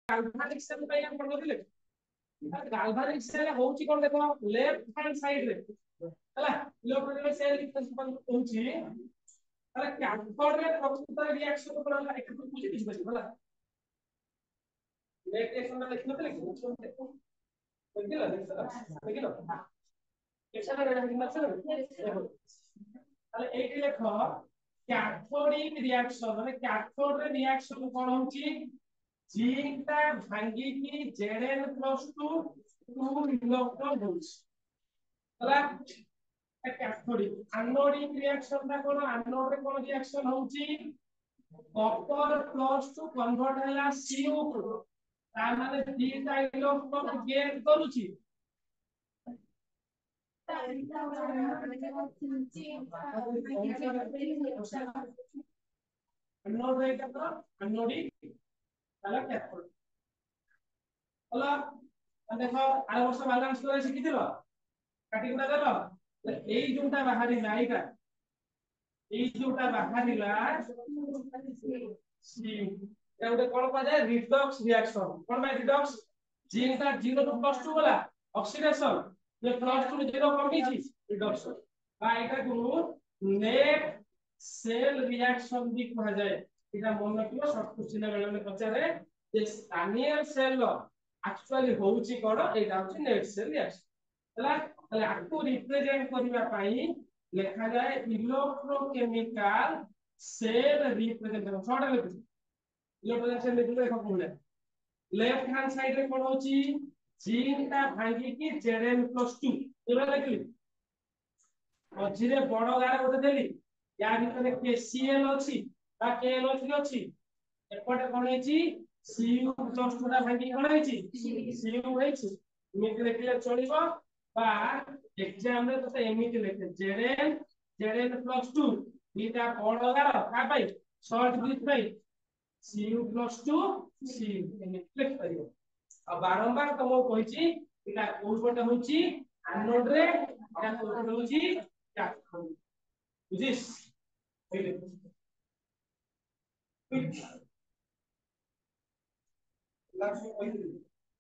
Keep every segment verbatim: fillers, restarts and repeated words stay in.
गाल्वानिक cell पे हम पढ़ो दिले गाल्वानिक सेल होउची कोन देखो लेफ्ट हैंड साइड रे हला इलेक्ट्रोलाइट सेल प्रिंसिपल होउची हला कैथोड रे प्रकृत रिएक्शन को हला एक बुझि दिस बस हला नेक्स्ट एक्शन में लिखनो ले देखो देखिला देखिला एक्शन रे लिखना देखो हला एटी लिखो कैथोडिक रिएक्शन माने कैथोड रे रिएक्शन कोन होउची जिंक ता भांगी की Zn plus two two electron होउची हला कैथोडिक एनोडिक रिएक्शन ता कोन एनोड रे कोन रिएक्शन होउची कॉपर प्लस टू कन्वर्ट हैला Cu को ता माने दीटा इलेक्ट्रॉन गेन करूची एनोड रे का एनोडिक हला कैथोड हला देखो आर वर्ष बैलेंस करे शिखिथिलो काटी गुडा देलो एई जोटा बाहरिला एइटा एई जोटा बाहरिला सी ए उडे कोन पा जाय रिडक्स रिएक्शन कोन बाय रिडक्स जिंक ता zero टू प्लस टू वाला ऑक्सीडेशन ये प्लस टू zero कमी छी रिडक्शन बा एटा को नेट सेल रिएक्शन भी कहा जाय एटा मन रखियो शॉर्ट क्वेश्चन बेले में पचारे जे स्टैनियल सेल एक्चुअली होउची कोन एटा होची नेट सेल रिएक्शन हला हला आकु रिप्रेजेंट करिवा पाई लेखा जाय इलेक्ट्रोकेमिकल सेल रिप्रेजेंटेशन छोटा लिखु इलेक्ट्रोकेमिकल लिखले देखो कोन लेफ्ट हैंड साइड रे कोन होची जिंक ता भांगी की Zn plus टू एबा लिखली मझिरे बड़ गार गोटे देली या भितरे KCl अछि बा KLO3 अछि एपटे कोन हेची Cu plus टू ता भांगी कोन हेची Cu हेची इमिति लिखले चलिबो बा एग्जाम रे तो एमिति लिखे Zn Zn plus टू दीटा बड़ गार का पाई शॉर्ट ब्रिज पाई Cu plus टू C एमिति लिख परियो आ बारंबार तमो कहिची एटा कोन पटे होची एनोड रे या कोन होची कैथोड बुझिस पहिले लास्ट पहिले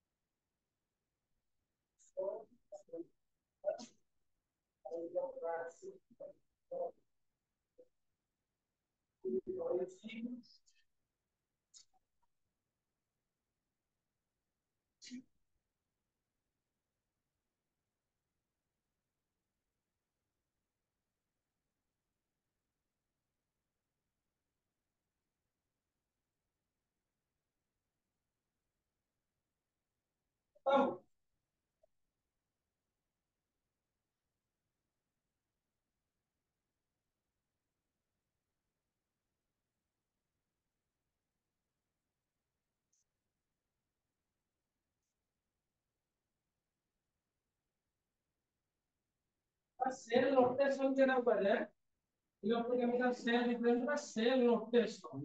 तो सेल रोटेशन केना पड़े इलेक्ट्रोकेमिकल सेल रिप्रेजेंट बा cell notation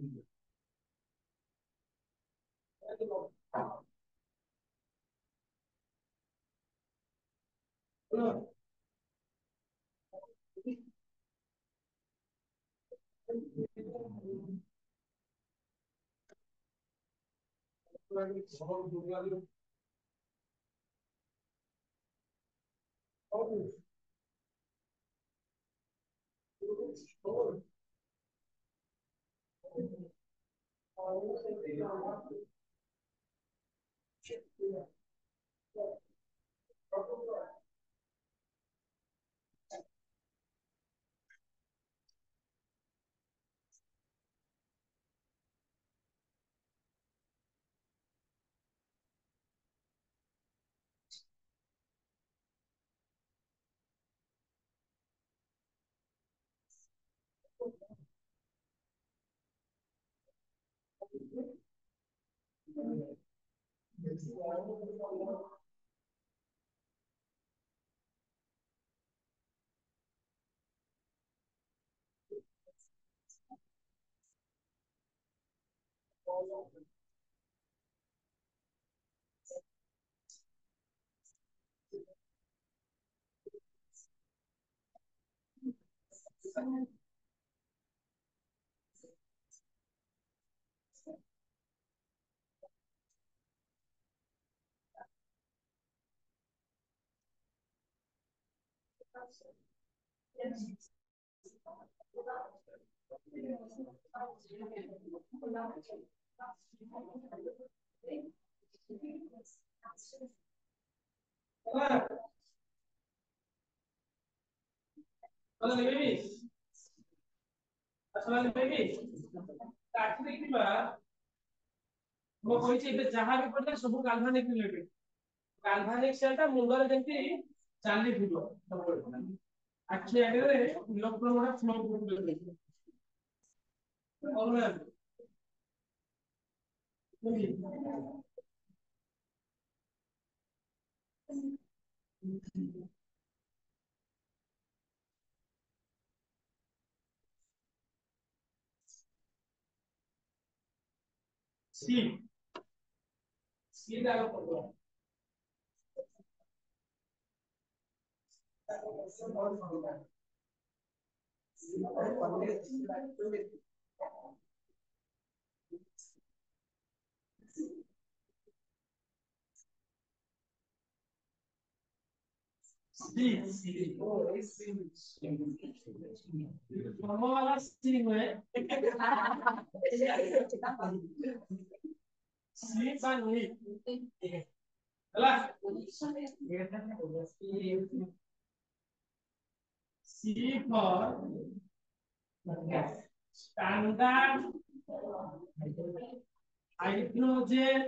Hola, baby. Hola, baby. ତାକୁ ଦେଖିବା ମୁଁ କହିଛି ଏବେ ଯାହା ବି ପଡିଲା ସବୁ ଗାଲଭାନିକ ରିଲେଟେଡ ଗାଲଭାନିକ ସେଲଟା ମୁଣ୍ଡରେ ଯେମିତି ଚାଲିଥିବ ସବୁବେଳେ ଆଖି ଆଗରେ ଇଲେକ୍ଟ୍ରନ ଗୁଡା ଫ୍ଲୋ କରୁଥିବେ କରୁନାହାନ୍ତି सी सी डालो पड़ो सी सी ओ सी मामा वाला सी में सी बानी हला सी for standard hydrogen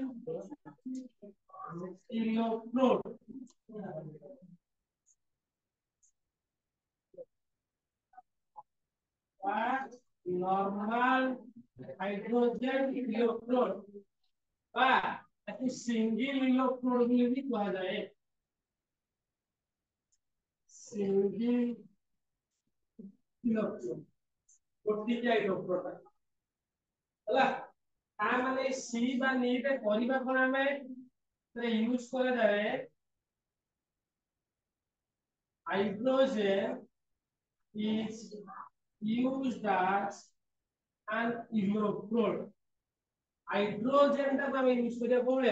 electrode or normal hydrogen electrode বা একটি সিঙ্গেল ইলেকট্রোড বলে भी कहा जाए सिंगल इलेक्ट्रोड गोटिया इलेक्ट्रोड हला ता माने सी बा नीटे परिबा कोन हमें रे यूज करा जाए hydrogen is used as an electrode hydrogen टा हम यूज करिया कोले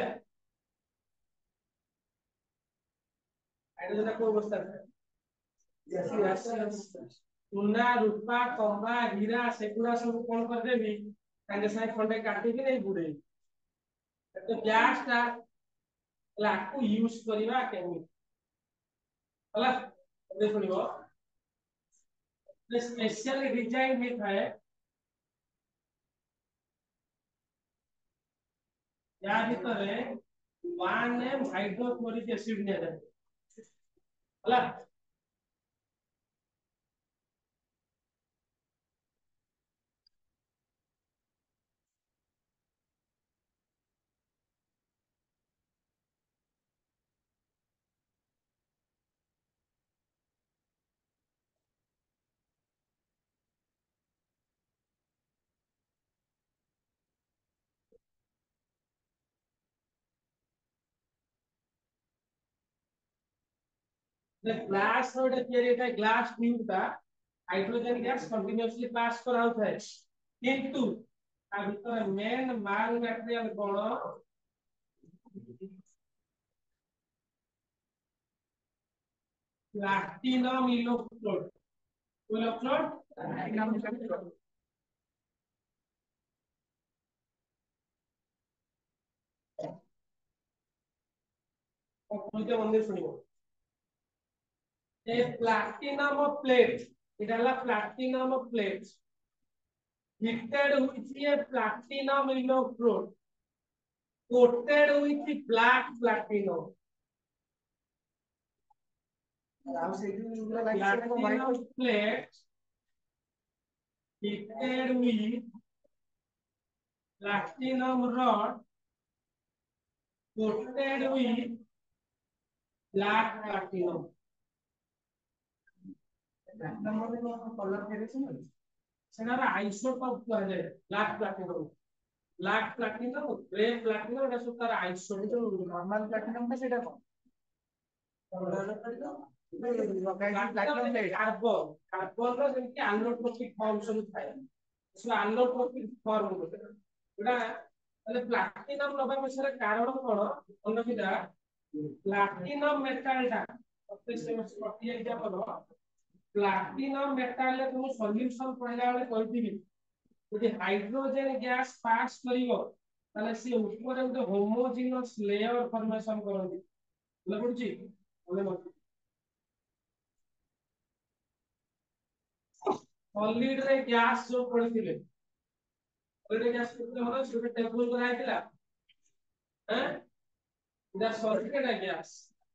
हाइड्रोजन को अवस्था जैसे गैस सोना रूपा तांबा हीरा सेकुड़ा सब कोन कर देबी ताके साइ खंडे काटी के नहीं बुड़े तो गैस टा लाको यूज करिवा केमी हला दे सुनिबो स्पेशल डिजाइन में थाए या भीतर वन एम हाइड्रोक्लोरिक एसिड ने जाए हला the glass road theory का glass tube का हाइड्रोजन गैस कंटीन्यूअसली पास कर आउट है किंतु आ भीतर मेन माल मटेरियल कोन platinum electrode electrode platinum electrode और पूरे मंदिर सुनियो ए प्लैटिनम प्लेट इडाला platinum plate fitted with a platinum electrode coated with black platinum platinum plate fitted with platinum rod coated with black platinum colour फेरेशन सेना isotope कहा जाए black platinum black platinum grey platinum एटा सब तार isotope normal platinum का सेटा कोन प्लैटिनम कार्बन कार्बन रो जेंति एनोट्रोपिक फॉर्म सब थाए इसमें एनोट्रोपिक फॉर्म होते एटा એટલે પ્લાટિનમ નવા પછરે કારણ કોણ અનવિદા પ્લાટિનમ મેટાલ टा कटि जाइछा पर प्लैटिनम मेटल रे तुम सॉल्यूशन पढ़ला बेले कहथिबी यदि हाइड्रोजन गैस पास करिवो ताले से ऊपर एक होमोजेनस लेयर फॉर्मेशन करंती बोले पड़ची बोले मत सॉलिड रे गैस जो पड़िथिले सॉलिड गैस पड़िथिले मतलब से टेबल कराइतिला हैं इधर सॉलिड के गैस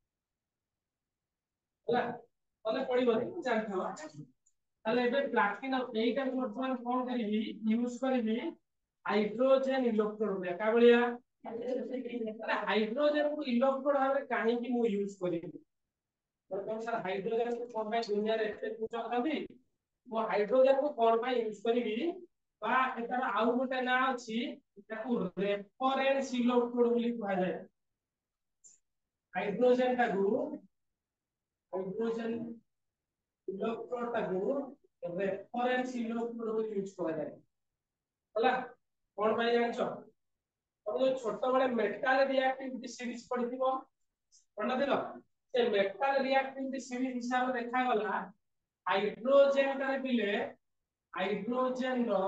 होला बोले पड़िबो जानथवा ताले एबे प्लैटिनम एटा वर्तमान कोन करिवि यूज करिवि हाइड्रोजन इलेक्ट्रोड का बलिया अरे हाइड्रोजन को इलेक्ट्रोड भाबे काहे कि मु यूज करिवि वर्तमान सर हाइड्रोजन को कोन भाई दुनिया रे एते पूछा करबी मु हाइड्रोजन को कोन भाई यूज करिवि बा एतार आउ गोटे ना अछि ताकू रेफरेंस इलेक्ट्रोड बोली कहै जाय हाइड्रोजन का ग्रुप हाइड्रोजन इलेक्ट्रोड का ग्रुप रेफरेंस इलेक्ट्रोड बोली यूज करा जाय होला कोन भाई जानछो अब जो छोट बड़े मेटल रिएक्टिविटी सीरीज पढ़िथिबो पढ़ना दिलो से मेटल रिएक्टिविटी सीरीज हिसाब रे देखा गला हाइड्रोजन करे पिले हाइड्रोजन रो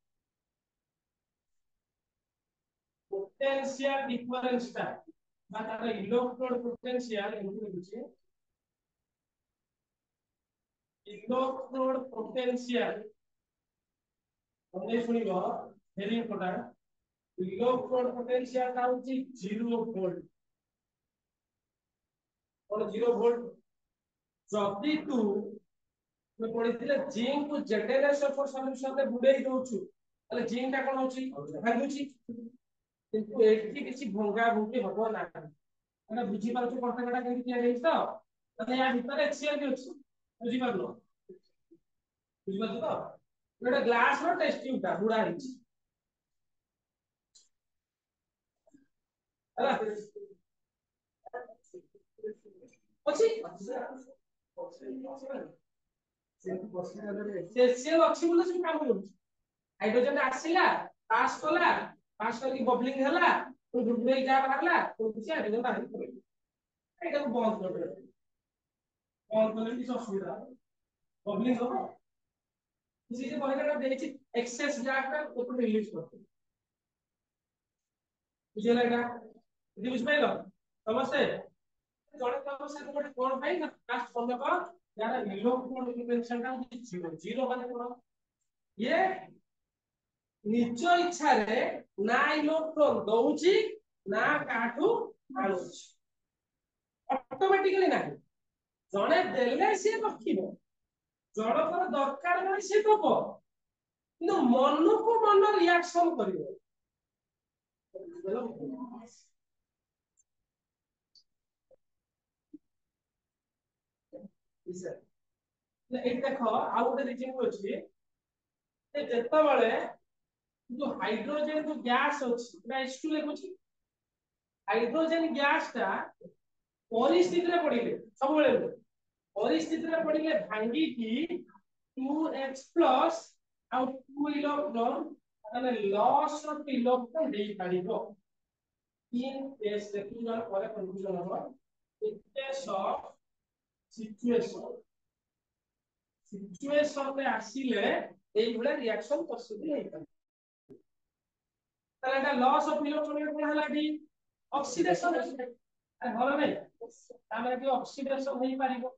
पोटेंशियल डिफरेंस ता मतलब इलेक्ट्रोड पोटेंशियल एमती लिखुची इलेक्ट्रोड पोटेंशियल हमने सुनिबो वेरी इंपोर्टेंट इलेक्ट्रोड पोटेंशियल का होची जीरो वोल्ट और जीरो वोल्ट जदी तू मैं पढ़िथिले जिंक को जेडेएस फॉर सॉल्यूशन रे बुडेई दोछु ताले जिंक ता कोन होची भांगुची किंतु एठी किछि भंगा भुंगी हबो ना মানে বুঝি পারছো পড়াটা কেমন কি হইছে তো মানে या ভিতরে এক্সিএল কি আছে বুঝি পারলো বুঝি পারছো তো এটা গ্লাস র টেস্ট টিউবটা বুড়া হইছে ହେଲା ଅଛି ସେ ସେ ଅଛି ବୋଲି ସେ କାମ କରୁଛି हाइड्रोजन आसिला पास कला पास करके बबलिंग हला तो बुडबे जा बाहरला तो किसी हाइड्रोजन बाहर पड़े एटा को बंद कर दे बंद करले किछ असुविधा बबलिंग हो किसी से कहले देछि एक्सेस गैस का ऊपर रिलीज करते बुझिला एटा बुझि बुझ पाइलो समझते जड़े काम से गोटे कोन भाई ना कास्ट करले को यार इलेक्ट्रॉन डिफरेंशियल का जीरो जीरो माने कोन ये निज इच्छा रे ना इलेक्ट्रॉन दउची ना काठू आनुची ऑटोमेटिकली ना जणे देले से रखिबो जड़ पर दरकार नै से दबो किंतु मन को मन रिएक्शन करिवो ए देखो आ गोटे रीजन अछि जे जेता बेले जो हाइड्रोजन जो गैस अछि ना एच टू लेखुची हाइड्रोजन गैस ता परिस्थिति रे पड़िले सब बेले परिस्थिति रे पड़िले भांगी की टू एक्स प्लस आउ टू इलेक्ट्रॉन माने लॉस ऑफ इलेक्ट्रॉन देई पारिबो तीन केस देखि जन परे कंफ्यूजन हो केस ऑफ सिचुएशन सिचुएशन में आसीले एई भले रिएक्शन पॉसिबल हे पारे ताला लॉस ऑफ इलेक्ट्रॉन कोन हला डी ऑक्सीडेशन अरे होला नै तामे कि ऑक्सीडेशन होई पारिबो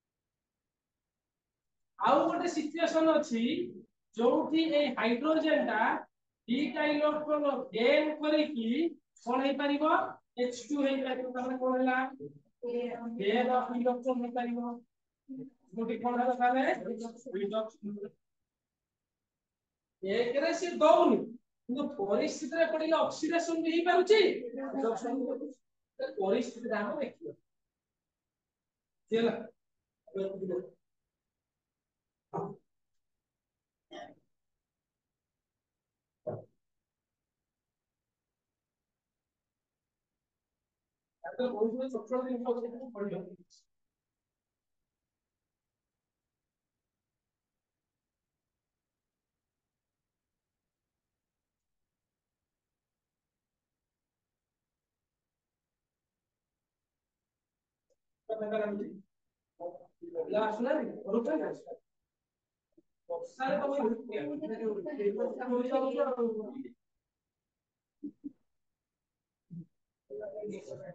आउ गोटे सिचुएशन अछि जोठी ए हाइड्रोजन ता दीटा इलेक्ट्रॉन गेन करी की कोन हे पारिबो एच टू हे पारिबो तामे कोन हला गेन ऑफ इलेक्ट्रॉन हे पारिबो जोठी कोन हला ताले रिडक्शन एक रे से दउनी কিন্তু পরিস্থিতিরে পড়িলে অক্সিডেশন भी পারুছি রিডকশন भी পারুছি পরিস্থিতি দাম দেখিও চলা তো বহুত ছোট ছোট জিনিস পড়িও लास्ट ना रुक ना सारे तो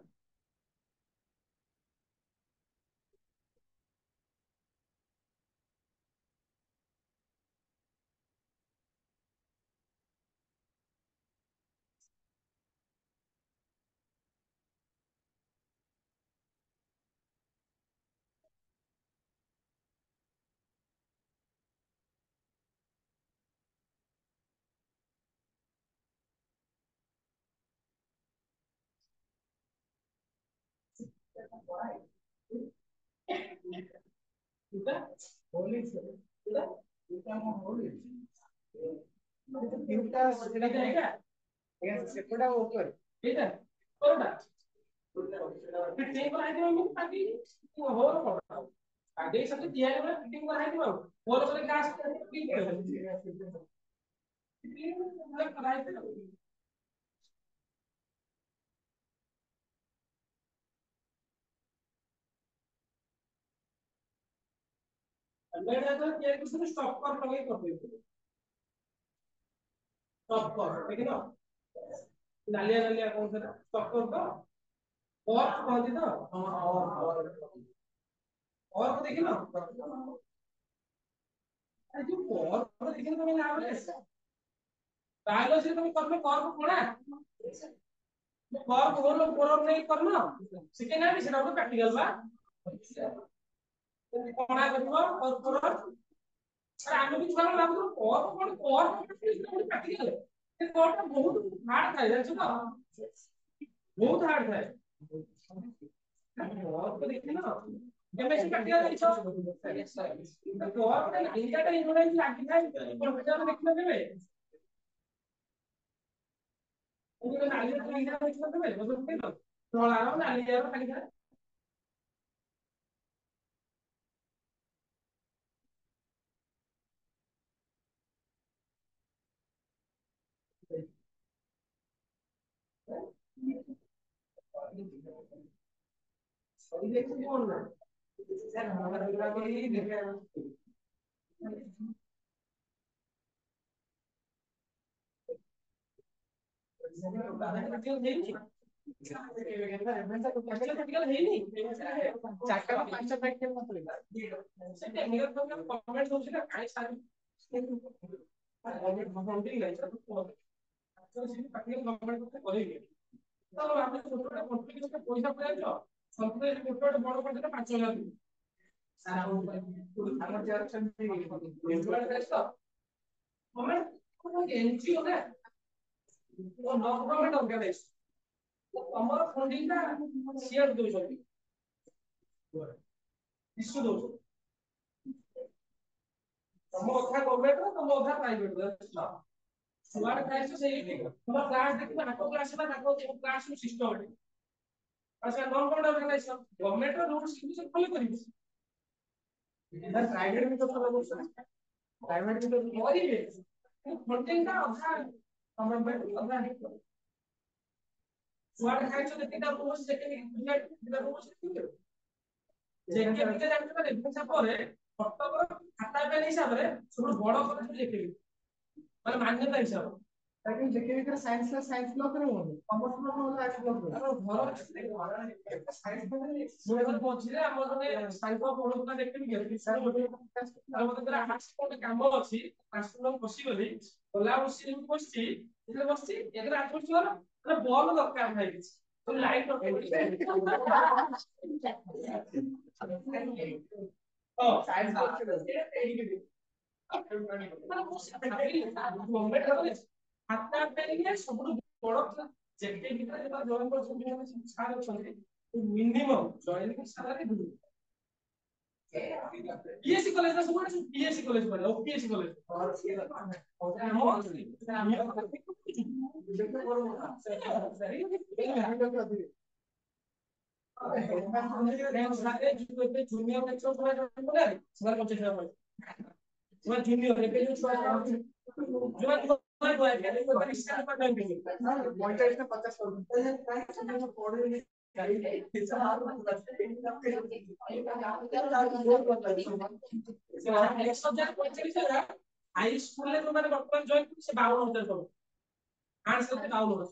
ସେପଟା ଉପରେ ଏଇଟା କୋଉଟା ଫିଟିଂ କରାହେଇଥିବ ଏମିତି ପାଟି ହୋଲ କଣ ଆଗେ ସବୁ ତିଆରି করে ଫିଟିଂ କରାହେଇଥିବ ଆଉ ହୋଲ করে ଗ୍ୟାସ୍ ଫିଟିଂ କରାହେଇଥିବ ଆମେ ଏଟା ତ ତିଆରି କରୁଛୁ ଷ୍ଟପର ଲଗେଇ କରିଦେଇଛୁ ଷ୍ଟପର ଦେଖିନ ନାଲିଆ ନାଲିଆ କଣ ସେଟା ଷ୍ଟପର ତ ଅର୍ଥ କହନ୍ତି ତ ଅର୍ଥ ଦେଖିନ ଏ ଯୋଉ ଅର୍ଥ ଦେଖିନ ତମେ ନା ବୋଲେ ବାୟୋଲୋଜି ତମେ କରିବ କର୍ମ ପଣା କର୍ମ ହୋଲ ପୋର ନେଇ କରିନ ଶିଖେଇ ନାହାନ୍ତି ସେଟା ଗୋଟେ ପ୍ରାକ୍ଟିକାଲ ବା ପଣା କରିବ କର୍ପୋର ଆରେ ଆମେ ବି ଛୁଆ ଭାବୁଛୁ କର୍ମ କଣ କର୍ମ ପ୍ରାକ୍ଟିକାଲ ସେ କର୍ମଟା ବହୁତ ହାର୍ଡ ଥାଏ ଜାଣିଛ ତ ବହୁତ ହାର୍ଡ ଥାଏ କର୍ମ ଦେଖିନ କେମିତି ପ୍ରାକ୍ଟିକାଲ ଦେଖିଛ କର୍ମ ଇଣ୍ଡିଆଟା ଇଣ୍ଡିଆଟା ଲାଗିଥାଏ କମ୍ପ୍ୟୁଟର ଦେଖିନ କେବେ ମୁଁ ନାଲି ଇଣ୍ଡିଆ ଦେଖିନ କେବେ ବୁଝୁଛ ଧଳାର ନାଲିର ଖାଲି सही देखो कौन ना सर हमारा भी देखा ଚାରିଟା ପାଞ୍ଚଟା ପ୍ରାକ୍ଟିକାଲ ନଥିଲା ସେ ଟେକ୍ନିକାଲ ପ୍ରୋଗ୍ରାମ କମେଣ୍ଟ ଦଉଛି ନା କାଇଁ ସାର୍ କମେଣ୍ଟ ଫଣ୍ଡିଂ ନାହିଁ ତ ସେ ପ୍ରାକ୍ଟିକାଲ କମେଣ୍ଟ করতে କରିବେ ତ ଆମେ ଛୋଟଟା କମ୍ପ୍ଲିକେସନ ପଇସା ପଡିଯାଉଛ ସବୁବେଳେ ଗୋଟେ ଗୋଟେ ବଡ ପାଠରେ ପାଞ୍ଚ ହଜାର ସାର୍ ଆମର ଯାହାର ଅଛନ୍ତି ଏମ୍ପ୍ଲୟ ବେସ୍ ତ ଗଭର୍ଣ୍ଣମେଣ୍ଟ ଏନଜିଓ ନା ନନ୍ ଗଭର୍ଣ୍ଣମେଣ୍ଟ ଅର୍ଗାନାଇଜେସନ ତମର ଫଣ୍ଡିଂ ଟା ସିଆର ଦଉଛନ୍ତି ଇସ୍ୟୁ ଦଉଛନ୍ତି ତମ ଅଧା ଗଭର୍ଣ୍ଣମେଣ୍ଟ ତମ ଅଧା ପ୍ରାଇଭେଟ ଛୁଆଟେ ଖାଇଛ ସେଇ ତମ କ୍ଲାସ ଦେଖିବ ତାଙ୍କ କ୍ଲାସ ହେଲା ତାଙ୍କ କ୍ଲାସ ସିଷ୍ଟମ ଆଚ୍ଛା non government organisation government rules କିଛି ଫଲୋ କରିବେ ପ୍ରାଇଭେଟ ବି ତ ଫଲୋ କରୁଛନ୍ତି ପ୍ରାଇଭେଟ ବି ତ କରିବେ ଫଣ୍ଡିଂ ଟା ଅଧା ଗଭର୍ଣ୍ଣମେଣ୍ଟ ଅଧା ଛୁଆଟେ ଖାଇଛ ଯେତିକି ରୁଲ୍ସ ଯେତିକି ଦିଟା ରୁଲ୍ସ ଯେକେ ବିକେ ଜାଣିଛ ରେଭେନ୍ସା ପରେ କଟକର ଖାତା ପେନ୍ ହିସାବରେ ସବୁଠୁ ବଡ କଲେଜ ଯେକେ ମାନେ ମାନ୍ୟତା ହିସାବରେ ତାକୁ ଯେକେ ଭିତରେ ସାଇନ୍ସ ସାଇନ୍ସ ବ୍ଲକ ରେ ହୁଅନ୍ତି କମର୍ସ ବ୍ଲକ ନହେଲେ ଆର୍ଟ୍ସ ବ୍ଲକ ରେ ଘର ସାଇନ୍ସ ମୁଁ ଏବେ ପହଞ୍ଚିଲେ ଆମର ଜଣେ ସାଙ୍ଗ ପଢୁଥିଲା ଦେଖିବି ସାର୍ ଗୋଟେ ଆଉ ମତେ କହିଲା ଆର୍ଟ୍ସ ଗୋଟେ କାମ ଅଛି ଆର୍ଟ୍ସ ବସିଗଲି ଗଲା ବସି ବସିଛି ଯେତେବେଳେ ବସିଛି ଏଥିରେ ଆଠୁଛି ଗଲା ବଲ ଦରକାର ଭାଇ କିଛି ଲାଇଟ୍ ହଁ ସାଇନ୍ସ ଖାତା ପେନ୍ ସବୁଠୁ ବଡ ଯେତେ ଭିତରେ ଜଏନ୍ କରୁଛନ୍ତି ସାର୍ ଅଛନ୍ତି minimum joining salary PSC college ନା ସବୁ ପିଏସସି କଲେଜ ମାନେ ଓପିଏସସି କଲେଜ ଜୁନିୟର ଜୁନିୟର ଏବେ ଯୋଉ ଛୁଆ ଯୋଉ ପଇଁଚାଳିଶ ପଚାଶ हाई स्कूल में तो मैंने वर्तमान जॉइन से बावन हजार करो आठ से बावन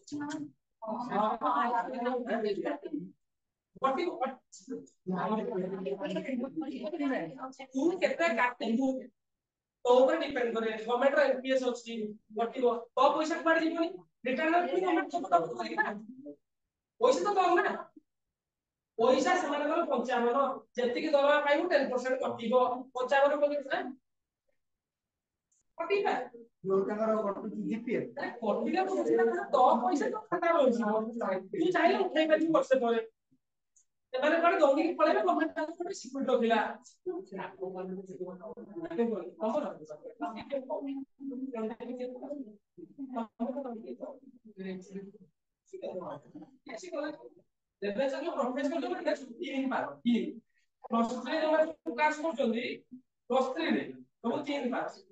तू कितना काटते तू तो ऊपर डिपेंड करे गवर्नमेंट रो एमपीएस अछि वर्तिबो तो पैसा पड़ जीवनी रिटर्न भी गवर्नमेंट सब तो करी ना पैसा तो कम ना पैसा सेमानकर पंचावन जेतिक दरवा पाइबो दस परसेंट कटिबो पंचावन परसेंट ना कटिबा जो तंगर कटु जीपीए कटिला तो पैसा तो खाता रहछि तू चाहिले उठाई पारि वर्ष ପରେ एबारे कोन दौड़ी पळेबे गवर्नमेंट ट्रांसपोर्ट सिक्योर दोगिला लेबे से प्रोफेसर जो है तीन पार तीन प्लस थ्री जो क्लास करछन्ती प्लस थ्री रे तो तीन पास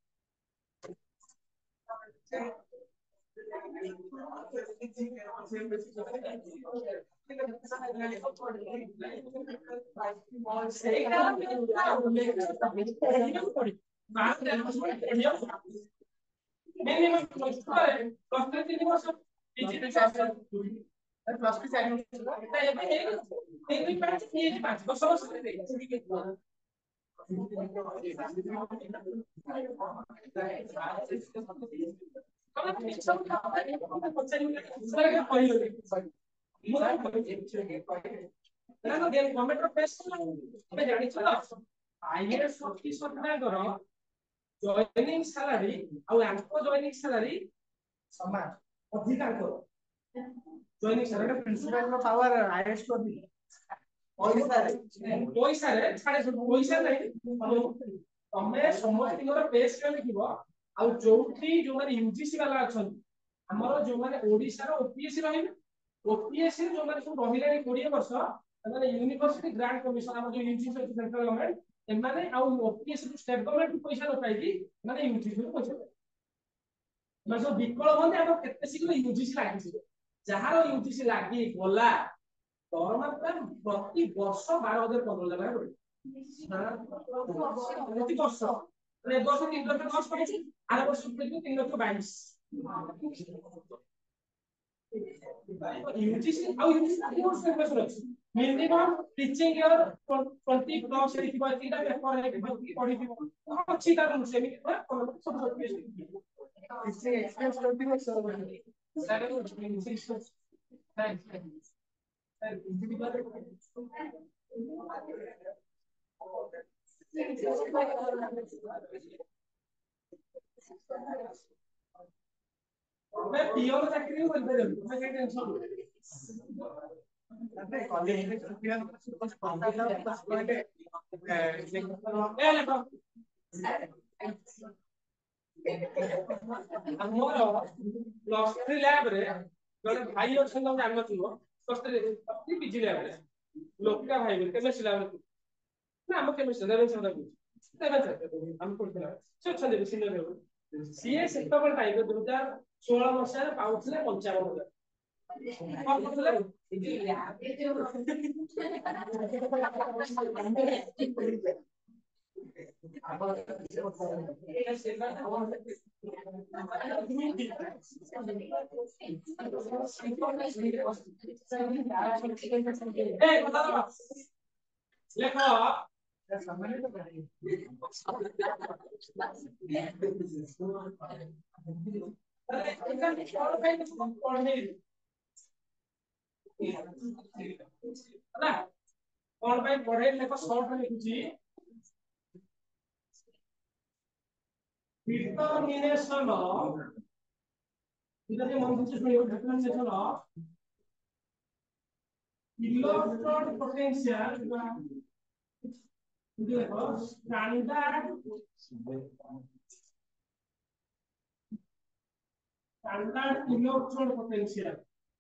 जॉइनिंग सैलरी और आंको जॉइनिंग सैलरी समान अधिकार करो joining salary principal no power highest कर दी पैसा रे पैसा रे छाड़े पैसा नहीं तमे समस्त को पे स्केल लिखिबो आ जोठी जो माने यूजीसी वाला अछन हमरो जो माने ओडिसा रो ओपीएससी रहिबे ओपीएससी जो माने सब रहिले बीस वर्ष माने यूनिवर्सिटी ग्रांट कमिशन हम जो यूजीसी सेंट्रल गवर्नमेंट एमाने आ ओपीएससी स्टेट गवर्नमेंट पैसा न पाइबी माने यूजीसी रो पैसा माने सब विकल होने हम केते शीघ्र यूजीसी लागि जहारो यूजीसी लागि बोला दरमा प्रति वर्ष बारह हजार पंद्रह हजार पड़े प्रति वर्ष रे वर्ष तीन लाख दस पड़े आर वर्ष तीन लाख बाईस यूजीसी आ यूजीसी कोर्स पेपर अछि मिनिमम टीचिंग ईयर बीस प्लस एटी तीनटा पेपर है पढ़ी अछि तार सेमी सब सब इससे एक्सपेंस करती है सर मैं पियोन चाकरी कर दे मैं के टेंशन अबे कॉलेज में पियोन बस पंद्रह प्लस पॉइंट ए लेको हमर प्लस थ्री लैब रे जने भाई अछन हम जान नथिबो प्लस थ्री अति बिजी लैब रे लोका भाई रे केमिस्ट्री लैब ना हम केमिस्ट्री लैब से देबे हम पढ़ला से छले senior level CA sector time दो हज़ार सोलह मसिया रे पाउथले पचपन हजार लेखो ना कौन भाई पढ़े लेखो शॉर्ट में लिखुची determination of इधर मन से सुनियो determination of electron potential देखो standard standard electron potential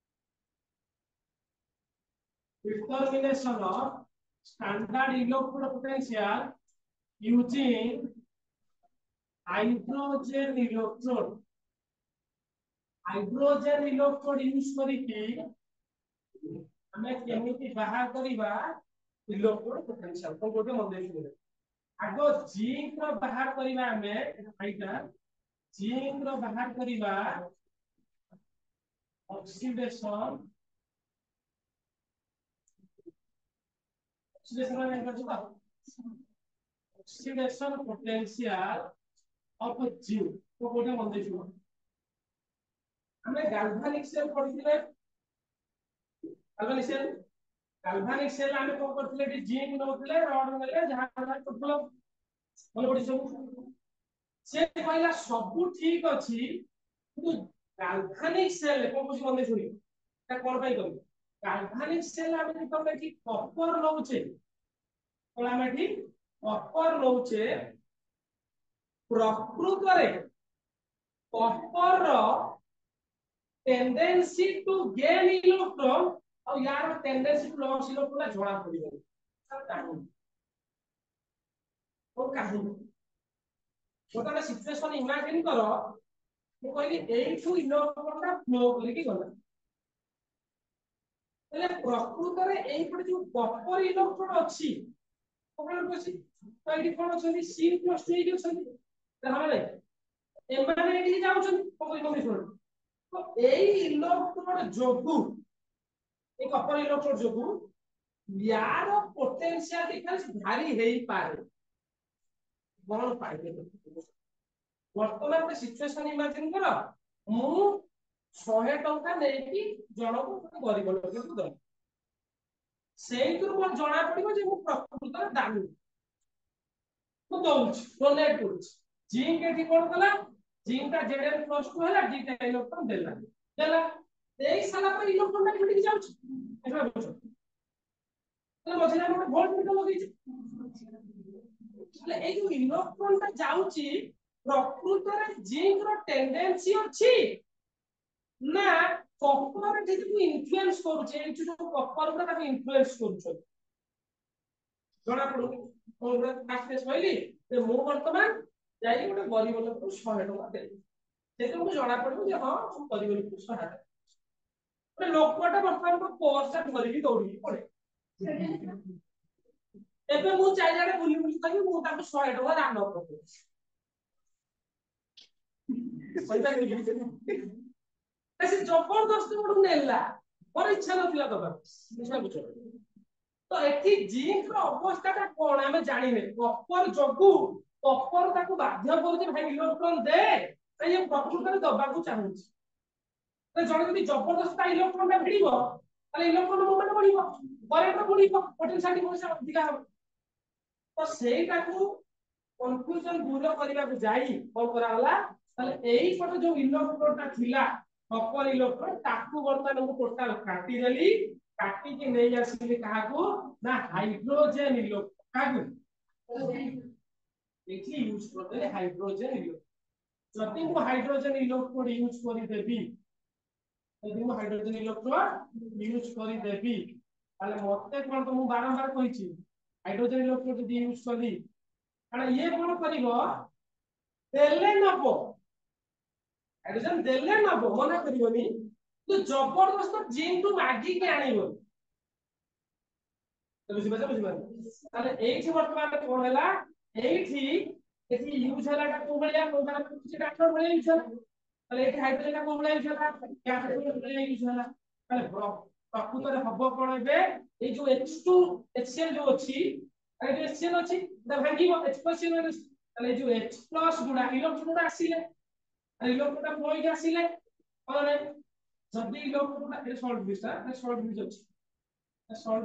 determination of standard electron potential using hydrogen electrode hydrogen electrode use करी की ଆମେ କେମିତି ବାହାର କରିବା ଇଲେକ୍ଟ୍ରୋନ ପୋଟେନସିଆଲ ତ ଗୋଟେ ମନେ ରଖିବେ ଆଗ ଜିଙ୍କ ର ବାହାର କରିବା ଆମେ ଏଇଟା ଜିଙ୍କ ର ବାହାର କରିବା ऑक्सीडेशन ऑक्सीडेशन में क्या होता ऑक्सीडेशन पोटेंशियल ऑफ जिंक तो कोटे मन देखियो हमें गैल्वेनिक सेल पढ़िथिले गैल्वेनिक सेल गैल्वेनिक सेल हमें को करथिले कि जिंक नोथिले रड नेले जहां जहां टोटल मन पड़ी सब से कहला सब ठीक अछि किंतु गैल्वेनिक सेल को कुछ मन देखियो ता कोन पई करी गैल्वेनिक सेल हमें तो कि कॉपर नउचे तो हमें ठीक कॉपर नउचे प्रकृत रे कॉपर रो टेंडेंसी टू गेन इलेक्ट्रॉन और यार टेंडेंसी टू लॉस इलेक्ट्रॉन जोड़ा पड़िबो सब काहे ओ काहे गोटा सिचुएशन इमेजिन करो ମୁଁ କହିଲି ଏଇଠୁ ଇଲେକ୍ଟ୍ରନଟା ଫ୍ଲୋ କରିକି ଗଲା ହେଲେ ପ୍ରକୃତରେ ଏଇପଟେ ଯୋଉ କପର ଇଲେକ୍ଟ୍ରନ ଅଛି କପର ଅଛି ତ ଏଠି କଣ ଅଛନ୍ତି C ପ୍ଲସ ଟୁ ହେଇକି ଅଛନ୍ତି ତାହେଲେ ଏମାନେ ଏଠି ଯାଉଛନ୍ତି କପର ଇଲେକ୍ଟ୍ରନ ତ ଏଇ ଇଲେକ୍ଟ୍ରନ ଯୋଗୁ এই কপর ইলেক্ট্রোড যোগু यार पोटेंशियल डिफरेंस भारी हेई पारे कोन पाइबे वर्तमान पे सिचुएशन इमेजिन करो मु सौ टंका नेकी जणको गरीब लोक दो सेइतुर मोर जणा पड़िबो जे मु प्रकृत दानी मु दउछ डोनेट करूछ जिंक एठी कोन कला जिंक का जेडएल प्लस टू हला डी का इलेक्ट्रॉन देला देला देई साला पर इलेक्ट्रॉन ना छुटी जाउछ एबा बुझ तो मझिला मोर वोल्ट मीटर लगैछ એટલે এই যে ইলেক্ট্রনটা যাଉଛି প্রকৃতরে জিঙ্ক র টেন্ডেন্সি ଅଛି না কপার যেহেতু ইনফ্লুয়েন্স করছে এই যে কপার গুলো তাকে ইনফ্লুয়েন্স করছে জଣା পড়ুনি কোন ফার্স্ট କହିଲି যে ମୁଁ ବର୍ତ୍ତମାନ ଯାଇ ଗୋଟେ ଗରିବ ଲୋକକୁ ଶହେ ଟଙ୍କା ଦେଲି ସେତେ ମୁଁ ଜଣା ପଡିବ ଯେ ହଁ ମୁଁ ଗରିବ ଲୋକକୁ ଶହେ ଟଙ୍କା ଗୋଟେ ଲୋକଟା ବର୍ତ୍ତମାନ ପର୍ସଟା ଧରିକି ଦୌଡ଼ିକି ପଳେଇ ଏବେ ମୁଁ ଚାରିଆଡେ ବୁଲି ବୁଲି କହିବି ମୁଁ ତାକୁ ଶହେ ଟଙ୍କା ଦାନ କରିଦେବି से जबरदस्ती गोटे नेला मोर इच्छा नथिला दबा तो एठी जिंक रो अवस्थाटा कोन हमें जानिने कॉपर जगु कॉपर ताको बाध्य करके भाई इलेक्ट्रॉन दे तो ये प्रकृति दबा को चाहूची तो जण यदि जबरदस्ती इलेक्ट्रॉन ना भिड़िबो ताले इलेक्ट्रॉन मूवमेंट बढ़िबो करंट बढ़िबो पोटेंशियल डिफरेंस अधिका हो तो सेटा को कंफ्यूजन दूर करबा को जाई कोन करा होला ताले एई पटे जो इलेक्ट्रॉनटा थिला कॉपर इलेक्ट्रॉन ताकू वर्तमान को टोटल काटी देली काटी के नै आसीली कहा को ना हाइड्रोजन इलेक्ट्रॉन कागु एठी यूज करते हाइड्रोजन इलेक्ट्रॉन जति को हाइड्रोजन इलेक्ट्रॉन यूज करी देबी यदि मु हाइड्रोजन इलेक्ट्रॉन यूज करी देबी ताले मते कोन तो मु बारंबार कहिछि हाइड्रोजन इलेक्ट्रॉन यदि यूज करी कारण ये कोन करिवो देले नबो हाइड्रोजन देले नबो मना करिवनी तो जबरदस्त जिंक टू मागी के आनिबो तो बुझि बाजा बुझि बाजा ताले एठी वर्तमान कोन हैला एठी एठी यूज हैला का को बलिया को बलिया कुछ डॉक्टर बलिया यूज हैला ताले एठी हाइड्रोजन का को बलिया यूज हैला क्या हाइड्रोजन बलिया यूज हैला ताले प्रकृत रे हबो कोन बे ए जो एच टू एचसीएल जो अछि ए जो एचसीएल अछि द भांगीबो H प्लस ताले जो H प्लस गुडा इलेक्ट्रॉन आसीले इलेक्ट्रॉन फ्लो के आसीले और जब इलेक्ट्रॉन ए सॉल्ट बिस्टा ए सॉल्ट बिस अछि ए सॉल्ट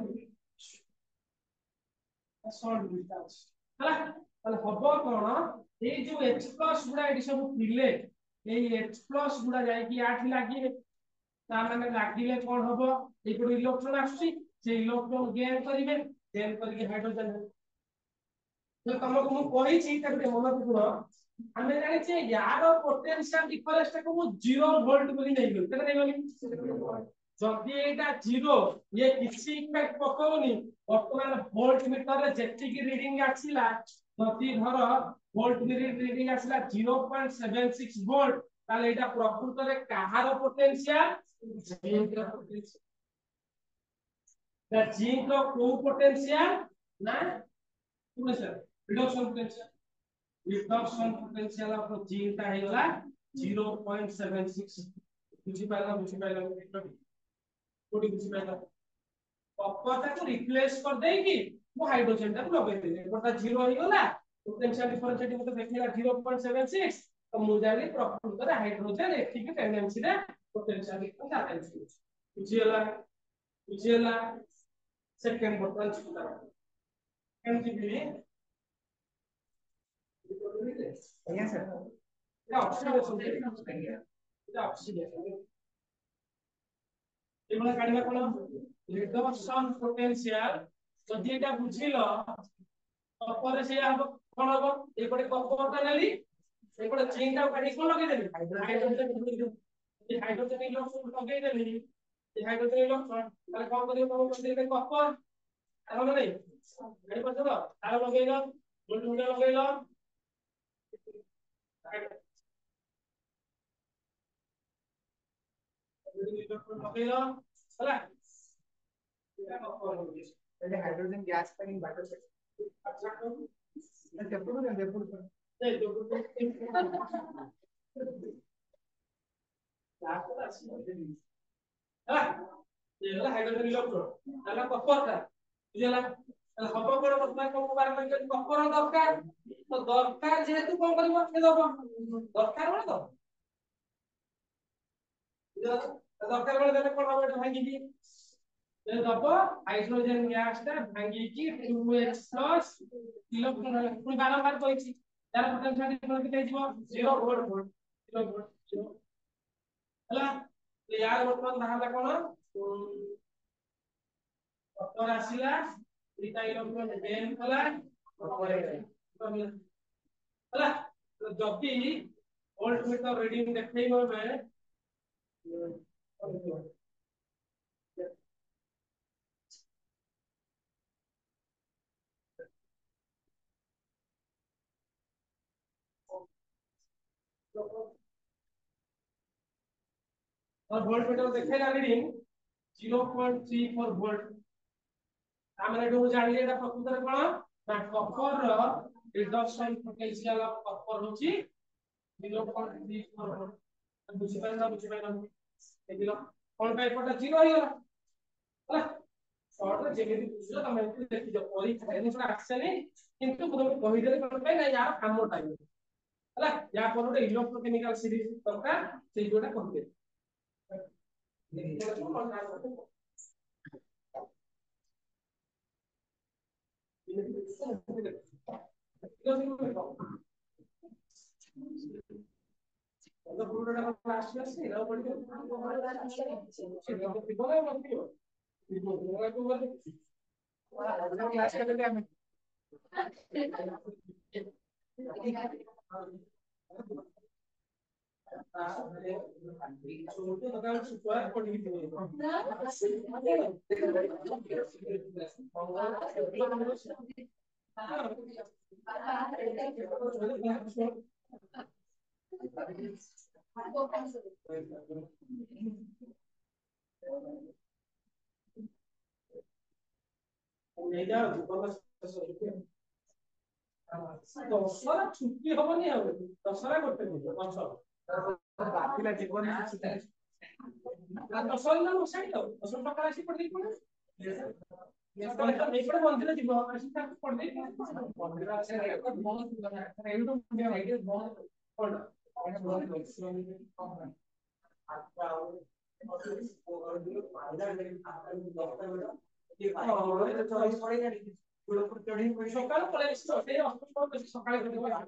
ए सॉल्ट बिस्टा अछि हला ताले हबो कोन ए जो H प्लस गुडा एडी सब थिले ए H प्लस गुडा जाय कि आठी लागिले ता माने लागिले कोन हबो ए को इलेक्ट्रॉन आसी से इलेक्ट्रॉन गेन करिवे गेन करके हाइड्रोजन तो तुमको मु कहि छी तबे मन सुनो हमें जानि छे यार पोटेंशियल डिफरेंस को मु जीरो वोल्ट बोली नहीं गयो केते नहीं बोली जदी एटा जीरो ये किसी इफेक्ट पकोनी वर्तमान वोल्ट मीटर रे जेति की रीडिंग आछिला जदी धर वोल्ट मीटर रीडिंग आछिला zero point seven six volt ताले एटा प्रकृत रे कहार पोटेंशियल जिंक रा पोटेंशियल the zinc ର କୋଉ potential ନା potential reduction potential reduction potential of the zinc ଟା ହେଇଗଲା zero point seven six ବୁଝି ପାଇଲା ବୁଝି ପାଇଲା କୋଟି ବୁଝି ପାଇଲା कपर टाକୁ रिप्लेस कर देकी मो हाइड्रोजन टाକୁ लगे देले एकोटा जीरो हो गला पोटेंशियल डिफरेंस एटी मते देखिला zero point seven six तो मु जानि प्रकृत रे हाइड्रोजन एथिक टेंडेंसी रे पोटेंशियल डिफरेंस आता है बुझियला बुझियला सेकंड बटन छुटा केमति बिनी Yes, sir. या ऑक्सीडेशन या ऑक्सीडेशन एबला काढिला कोन रिडक्शन पोटेंशियल যদি এটা বুঝিল তারপরে সে আব কোন হবে এপটে কপরটা নেলি এপটে জিঙ্কটা কাটি কোন লগাই দেলি হাইড্রোজেন এই হাইড্রোজেন ইলেকট্রন লগাই দেলি এই হাইড্রোজেন ইলেকট্রন তাহলে কোন করিব কোন করিবে কপর তাহলে নাই গাড়ি করছ তো তাহলে লগাইল ভোল্ট মিটার লগাইল ইলেকট্রন লগাইল হলা এটা কপর হবে The hydrogen gas packing battle. अच्छा तो Depur and depur. এই তো তারপর আছে হ্যাঁ এগুলা হাইড্রোজেন ইলেকট্রন তাহলে কপরটা বুঝলা তাহলে হব কোন কথা কোন বার মানে কপর দরকার তো দরকার যেহেতু কোন করিব সে দেব দরকার মানে তো বুঝলা দরকার মানে দেলে কোন হবে এটা ভাঙি দি ये दब हाइड्रोजन गैस टा भांगी की two H plus इलेक्ट्रॉन पुनी बारंबार कहिछि तार पोटेंशियल डिफरेंस केते जिवो zero volt volt zero volt zero हला यार वर्तमान बाहरला कोन कपर आसीला इटा इलेक्ट्रॉन बेन कला कपर हला तो जति वोल्ट मीटर रीडिंग देखै होबे और वोल्ट मीटर देखेला reading zero point three four volt आमे एठो जानिले एटा प्रकृत रे कोन ना कपर रो रिडक्शन पोटेंशियल ऑफ कपर होची zero point three four volt बुझि पाइला बुझि पाइला देखिलो कोन पे एपटा जीरो हो गला हला शॉर्ट रे जेमिति बुझलो तमे एति देखि जो परीक्षा एनि छोटा आछनी किंतु तुम कहि देले कोन पे ना यार काम टाइम हला या पर ଗୋଟେ इलेक्ट्रोकेमिकल सीरीज दरकार सेई जोटा कहते तो पुरोटा क्लास में से ना पड़ गया तो बोला मत क्यों बोला तो बोला Class कर लेते हैं छोटे बगान सुपर पड़ी थी नहीं जा दशरा छुट्टी हबनी आ दशरा करते दस बाकीला जीवन दशरा ना साइड दस टका आसी पड़ दे कोन ये तो एपटे मंदिर जीव आसी ता पड़ दे मंदिर आसे बहुत एडो इंडिया आइडिया बहुत पड़ সকাল পরে সকালে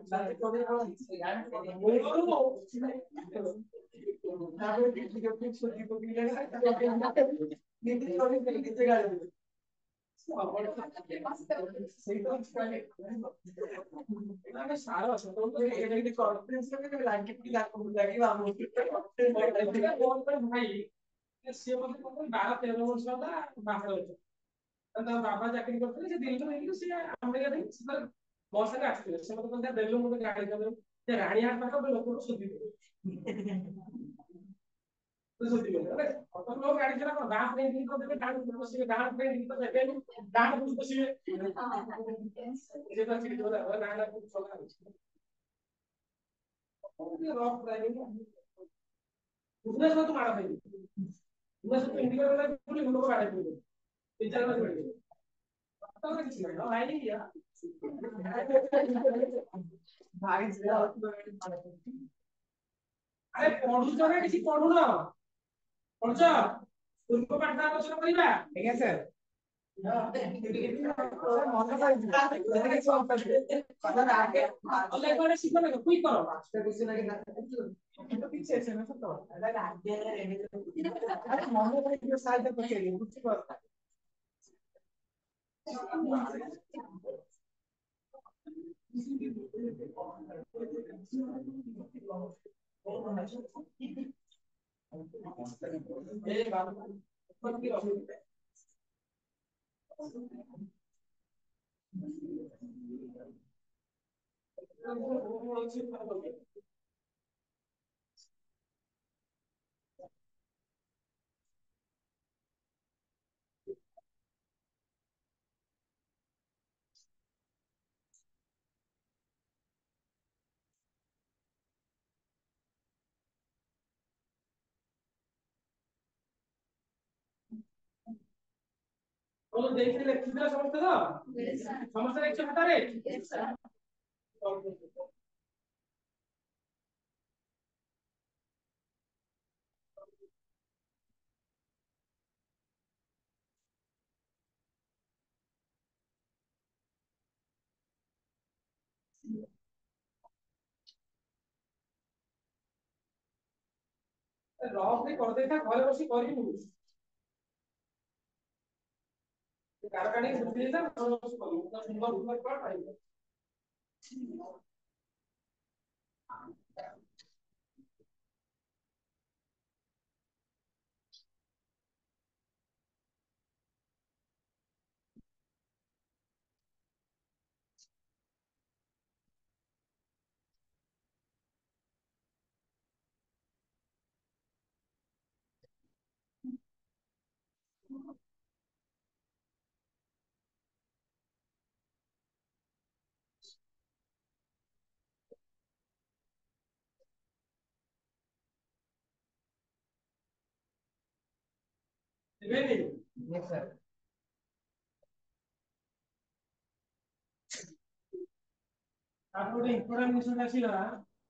সারা ভাই সে মধ্যে ବାର ତେର ବର୍ଷ ହେଲା ବାହାର ଅଛି ତା ବାବା ଚାକିରି କରିଥିଲେ ସେ ଦିଲ୍ଲୀରୁ ହେଇକି ସେ ଆମେରିକା ଦେଇ ସେ ମୋ ସାଙ୍ଗେ ଆସିଥିଲେ ସେ ମତେ କହିଲେ ଦେଲୁ ମତେ ଗାଡି ଦେଲୁ ସେ ରାଣୀହାଟ ପାଖ ଗୋଟେ ଲୋକକୁ ସୁଧିଥିଲେ तो सोती है अरे अपन लोग गाड़ी चला गांव ट्रेन दिन को देखे गांव को से गांव ट्रेन दिन को देखे गांव को से ये तो चीज हो रहा है ना ना कुछ चला ये रॉक ड्राइविंग उसने सब तुम्हारा भाई उसने सब इंडिया वाला पूरी लोगों को गाड़ी दे पिक्चर में बैठ गए तो कुछ नहीं ना भाई यार भाई से अरे पढ़ू तो ना किसी पढ़ू ना पढ़छ उनको पाठ आलोचना करिबा ठीक है सर मन अल्लाह करे शिखर को क्विक करो पांचटा क्वेश्चन आगे ना तो पीछे है ना तो अरे मन भाई जो साइड पे चलिए कुछ कर ए बात पर की तो देखते देखते दिला समझते तो समस्या एक हटा रे रॉक रे कर देता घरे बसी करी नु कारखाने बुद्धि देता घरे बसी करी तो सुंदर सुंदर कर पाइबो देबे यस सर आप गोटे इंफॉर्मेशन आसीला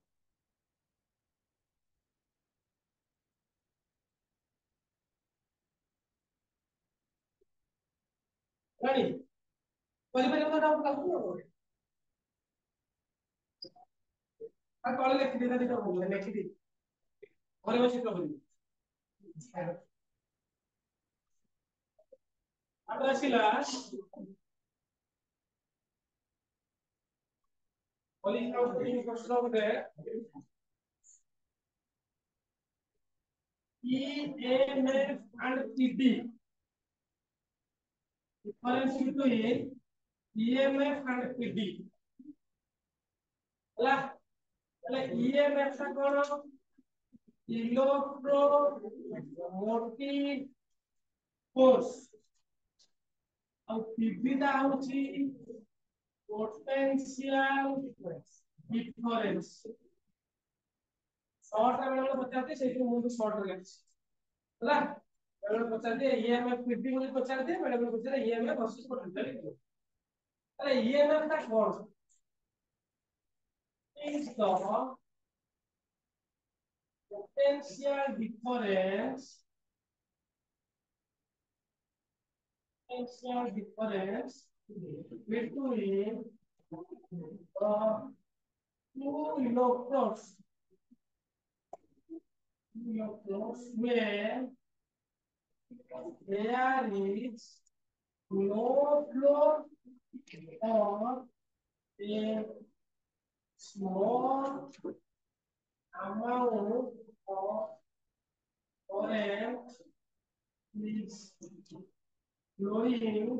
रानी परिवार को डाउट लागू आ तळे लेखि देता दिका बोल लेखि दे घरे बसी करी आप आसीला Calling out the question over there. E M F and P D. Difference between E M F and P D. ହେଲା એટલે E M F ଟା કોણ ଇଲେକ୍ଟ୍ରୋମୋଟିଭ ଫୋର୍ସ ଆଉ P D ଟା ହଉଛି potential difference शॉर्ट में वाला बताते हैं सेही मुझे शॉर्ट लगेगा ହେଲା मैंने पचाते हैं E M F P D मुझे पचाते हैं मैंने पचाते हैं E M F versus potential अरे E M F का कौन is the potential difference potential difference between the two electrons electrons where there is no flow or a small amount of current is flowing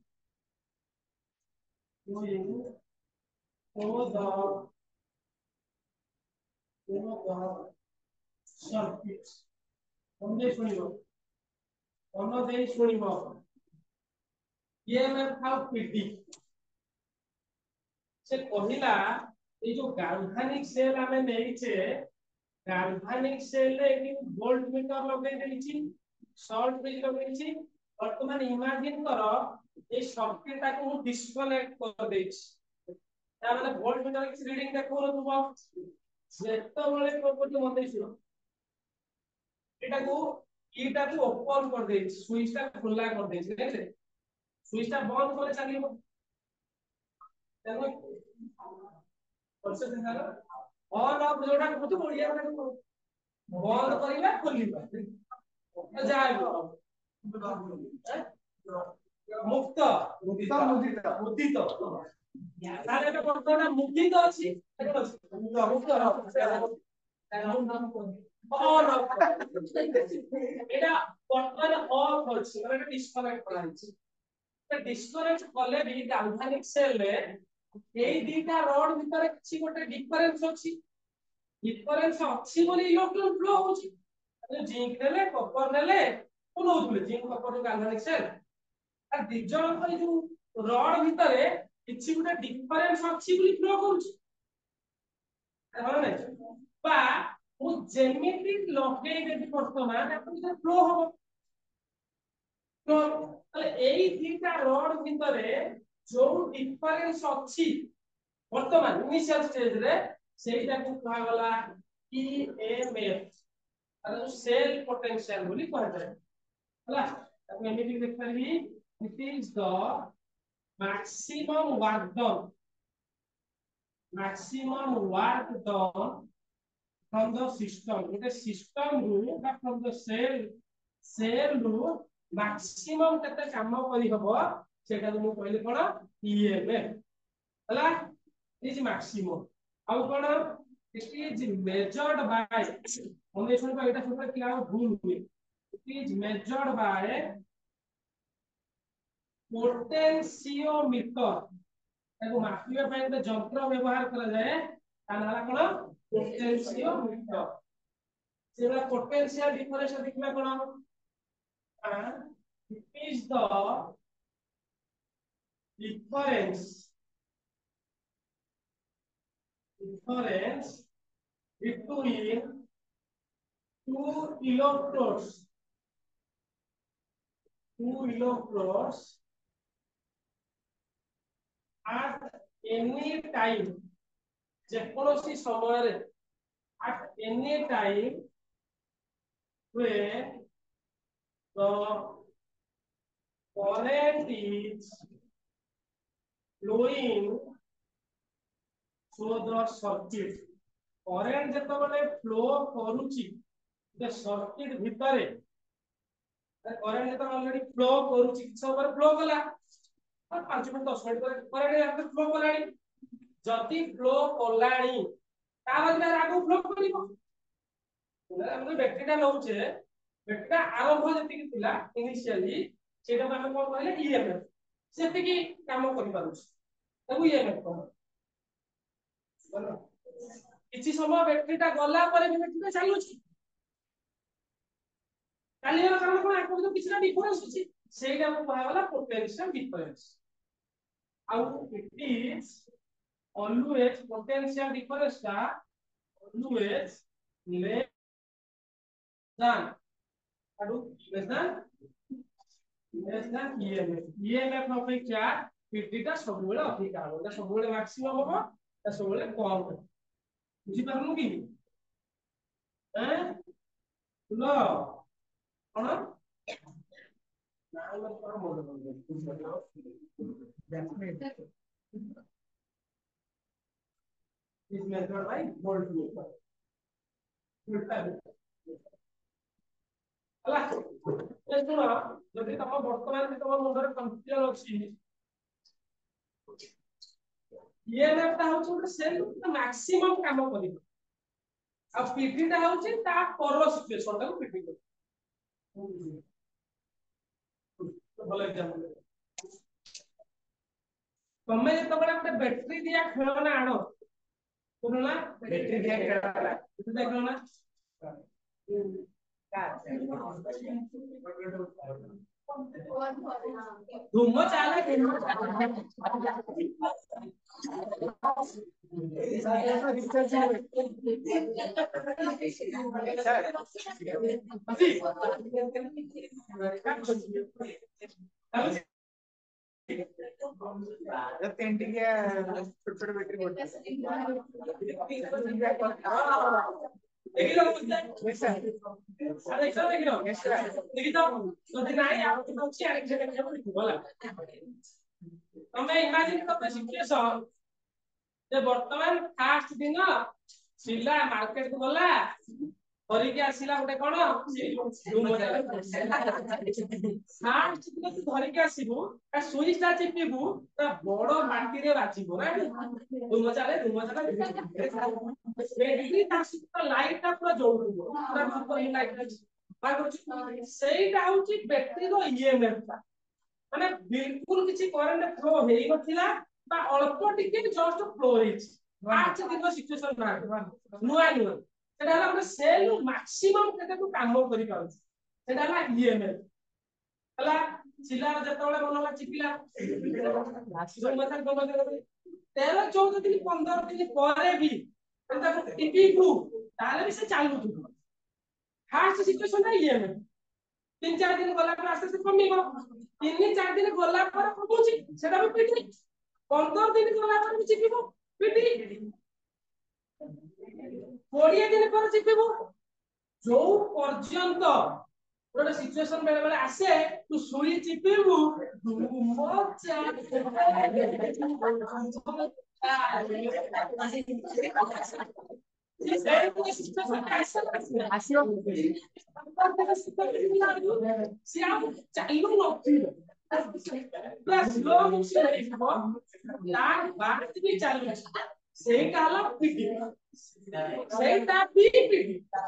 flowing over the over the circuit समझे सुनिबो ono dei सुनिबो EMF हाउ PD से कहिला ए जो गाल्वानिक cell हमें नेइछे गाल्वानिक cell रे कि वोल्ट मीटर लगे देछि शॉर्ट मीटर लगेछि वर्तमान इमेजिन करो ए सर्किट को डिस्कनेक्ट कर देछि ता माने वोल्ट मीटर कि रीडिंग देखो तुम जेतो बळे प्रॉपर्टी मतेछो एटा को ईटा को ओपन कर देछि स्विच ता खुला कर देछि देखले स्विच ता बंद करे चलिबो तेनो प्रोसेस है ऑन ऑफ जोडा कुछ बढ़िया बंद करिला खोलिबा तो जाएबो मुक्त मुदित मुदित मुदित तारे तो बर्तमान मुदित अछि देखो मुक्त ऑन ऑफ एटा बर्तमान ऑफ अछि मतलब डिस्कनेक्ट कराइछि तो डिस्कनेक्ट कले भी गाल्वानिक सेल रे एई दीटा रड भीतर किछि गोटे डिफरेंस अछि डिफरेंस अछि बोली इलेक्ट्रॉन फ्लो होछि जिंक नेले कॉपर नेले कोन होतले जिंक कॉपर गाल्वानिक सेल आ दिजन को जो रड भीतर किछि गोटे डिफरेंस अछि बोली फ्लो करूछि हमरा नै बा ओ जेमिति लगे देबी वर्तमान अपन फ्लो हो तो तले एई दीटा रड भीतर जो डिफरेंस अछि वर्तमान इनिशियल स्टेज रे सेटा को कहा गला ईएमएफ अरे सेल पोटेंशियल बोली कहते हैं हला अब एमिति देख परबी it is the maximum work done maximum work done from the system it is system ru বা from the cell cell ru maximum केते काम करी हबो सेटा को कहले कोन ईएमएफ हला is maximum आउ कोन it is measured by ओने सुन को एटा सुन क्या भूल हुए it is measured by potentiometer एगो मापिबा ପାଇଁ ଗୋଟେ ଯନ୍ତ୍ର ବ୍ୟବହାର କରା ଯାଏ ତା ନାम କଣ पोटेंशियोमीटर सेला पोटेंशियल डिफरेंस देखिबा कोन it is the difference difference between two electrodes two electrodes at any time जेकोसी समय रे at any time when the current is flowing through the circuit current जेतो बले फ्लो करूची जे सर्किट भितरे करंट जेतो already flow करूची किछ ओवर फ्लो कला और पाँच मिनट दस मिनट पर करंट यहाँ फ्लो कलानी जति फ्लो कलानी ता बदले आगु फ्लो करिवो हम बैटरीटा नउचे बैटरीटा आरंभ जति कि थिला इनिशियली सेटा हम कोन कहले ईएमएफ सेति कि काम करि पारुछ तबु ईएमएफ कोन किछि समय बैटरीटा गला पर भी बैटरीटा चालुची कालियर काम कोन आको तो किछना डिफरेंस अछि सेटा को कहा वाला पोटेंशियल डिफरेंस आउ it is always potential difference का ऑलवेज लेस देन अडू less than less than EMF EMF अपेक्षा पीटीटा सबुले अधिक आबो ता सबुले मैक्सिमम हो ता सबुले कम हो बुझी पारनु की हैं लो कोन नाम पर मोड is measured by voltmeter उल्टा हला ए सुनो जदि तम वर्तमान तम मुंडर कंफ्यूजन अछि ईएमएफ ता होछ ଗୋଟେ सेल मैक्सिमम काम करिवो आ पीटी ता होछ ता पर सिचुएशन ता पीटी कर तो भले एग्जांपल तमे जतो बडा ଗୋଟେ बैटरी दिया खेलना आनो कोनला बैटरी दिया खेलना ಇದು देखो ना धूम चाले पेंटिंग छोटे छोटे बैटरी बोर्ड तमें इमेजिन करते सिचुएशन जे वर्तमान फास्ट दिन सिला मार्केट को गला धरिके आसिला गोटे कोन धूम चाले फास्ट दिन तू धरिके आसीबू आ स्विच ता चिपिबू ता बड़ माटी रे बाजिबो ना धूम चाले धूम चाले बैटरी ता लाइट ता पूरा जळुबो पूरा सुपर लाइट बा करछ सेटा होची बैटरी रो ईएमएफ ता माने बिल्कुल किछि करंट फ्लो हेई नथिला बा अल्प टिके जस्ट फ्लो हेछि फास्ट दिन सिचुएशन ना नुआ नुआ सेटा हला हम सेल मैक्सिमम केते तू काम करि पाउ सेटा हला ईएमएफ हला सिला जतबेले बनला चिपिला जो मथा गम तेरह चौदह दिन पंद्रह दिन परे भी एंता टिपी ग्रुप ताले भी से चालू थु फास्ट सिचुएशन ना ईएमएफ तीन चार दिन गला पर आस्ते आस्ते कमिबो तीन चार दिन गला पर कमुची सेटा भी पिटी पंद्रह दिन गला पर भी चिपिबो पिटी बीस दिन पर चिपिबो जो पर्यंत गोटे सिचुएशन बेले बेले आसे तू सुई चिपिबू मजा आसियो सियाम चालू नथिलो प्लस लो मुसी देखबो तार बात भी चालू सेटा हला पिटी सेटा भी पिटी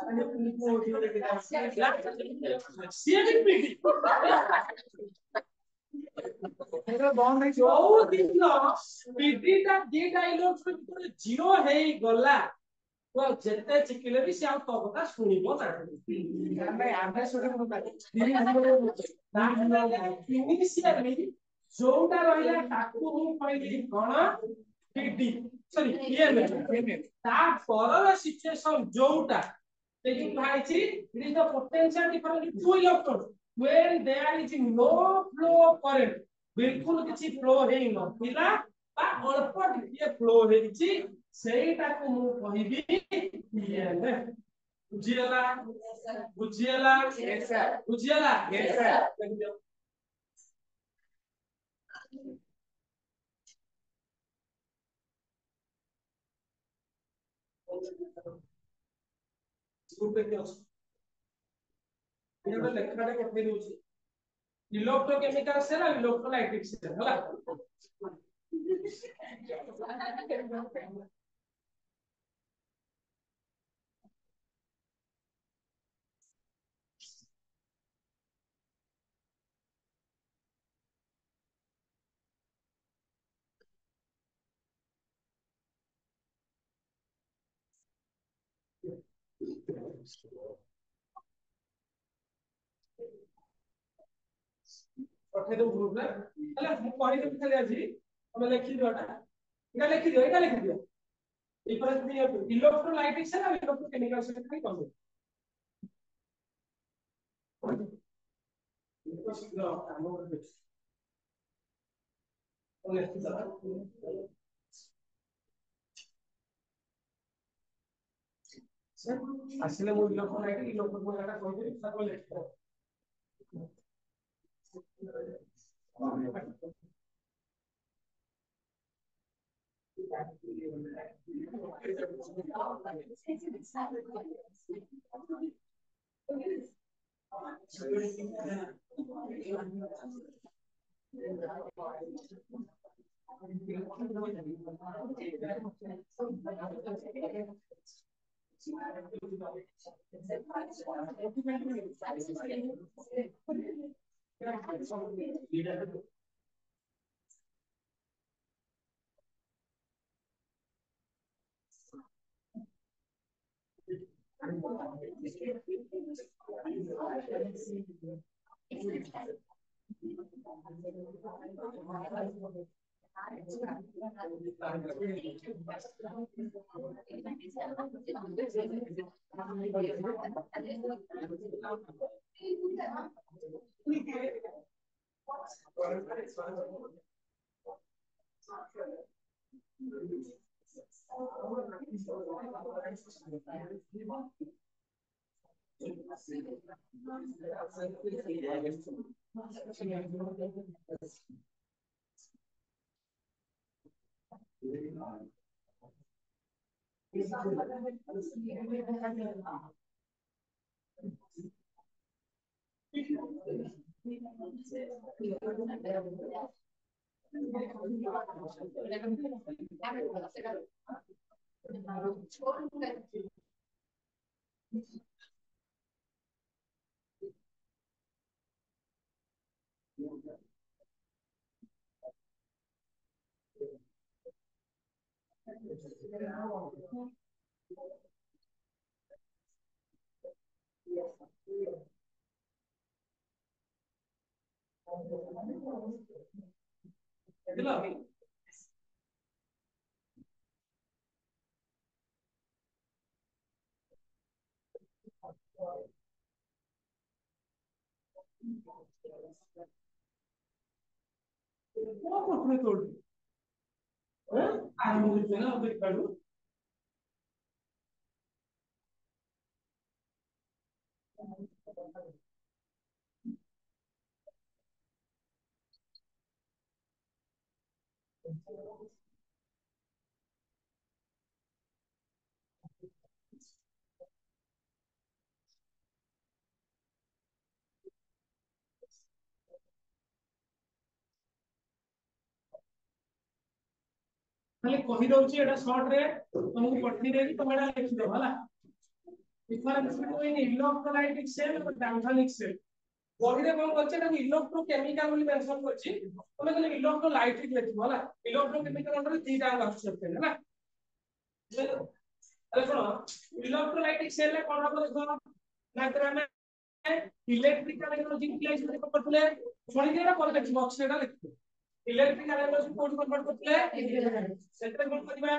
सिए भी पिटी एरो बॉन्ड है जो दिन पिटी ता दी डायलॉग जीरो हेई गला तो जेते चिकिले भी से तो କଥା सुनिबो ना ଆମେ ଆମେ ଶୁଣିବୁ इनिशियली जोटा रहिला ताकू मु कहली कोन पिटी सॉरी ईएमएफ ता परर सिचुएशन जोटा तेजु भाईची it is the potential difference between two electron when there is no flow of current बिल्कुल किछि फ्लो हेई नथिला बा अल्प टिके फ्लो हेछि सेटा को मु कहिबी ईएमएफ बुझियला बुझियला यस सर बुझियला यस सर इनोटे लेखनाटे पठे दोछि इलेक्ट्रोकेमिकल से ना इलेक्ट्रोलाइटिक से हला पठे दो ग्रुप रे हला मु कहि दे खाली आजी हम लिखि दियोटा एटा लिखि दियो एटा लिखि दियो डिफरेंस दियो इलेक्ट्रोलाइटिक से ना इलेक्ट्रोकेमिकल से नहीं कम इनको शीघ्र काम कर ओले सर असले मु इलेक्ट्रोलाइटिक इलेक्ट्रोकेमिकल कहि दे सब लिखि What company told you? Huh? I am with you, big value. खाली कहि दउची एटा शॉर्ट रे तुमको पठनी देगी तुम एटा लिख दो होला डिफरेंस बिटवीन इलेक्ट्रोलाइटिक सेल और डायनामिक सेल बॉडी रे कोन करছে এটা ইলেক্ট্রোকেমিক্যাল বলি মেনশন করছি তুমি খালি ইলেক্ট্রোলাইটিক লিখো होला ইলেক্ট্রোকেমিক্যাল মানে তিনটা অংশ আছে না আরে শোনো ইলেক্ট্রোলাইটিক সেল রে কোন হবে দেখো না করে আমি ইলেকট্রিক্যাল এনার্জি ইউটিলাইজ করতে শুনি দিরা পরে দেখো অক্সিডেন্ট লিখো इलेक्ट्रिकल एनर्जी कोड कन्वर्ट करते सेंटर कोड करबा